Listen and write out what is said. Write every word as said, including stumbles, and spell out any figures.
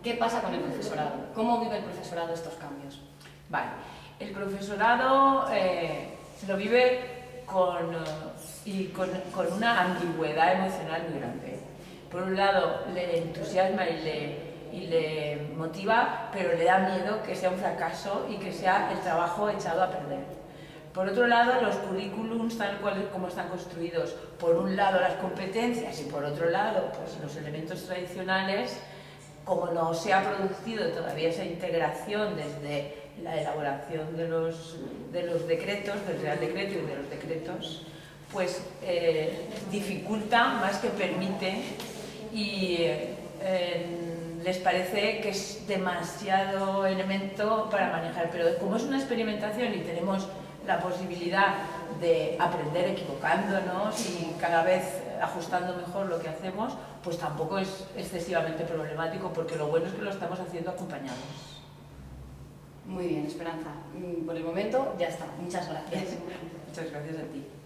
¿Qué pasa con el profesorado? ¿Cómo vive el profesorado estos cambios? Vale, el profesorado eh, lo vive con, y con, con una ambigüedad emocional muy grande. Por un lado le entusiasma y le, y le motiva, pero le da miedo que sea un fracaso y que sea el trabajo echado a perder. Por otro lado, los currículums, tal cual como están construidos, por un lado las competencias y por otro lado pues, los elementos tradicionales, como no se ha producido todavía esa integración desde la elaboración de los, de los decretos, del Real Decreto y de los decretos, pues eh, dificulta más que permite y eh, les parece que es demasiado elemento para manejar. Pero como es una experimentación y tenemos la posibilidad de aprender equivocándonos y cada vez ajustando mejor lo que hacemos, pues tampoco es excesivamente problemático, porque lo bueno es que lo estamos haciendo acompañados. Muy bien, Esperanza. Por el momento ya está. Muchas gracias. Muchas gracias a ti.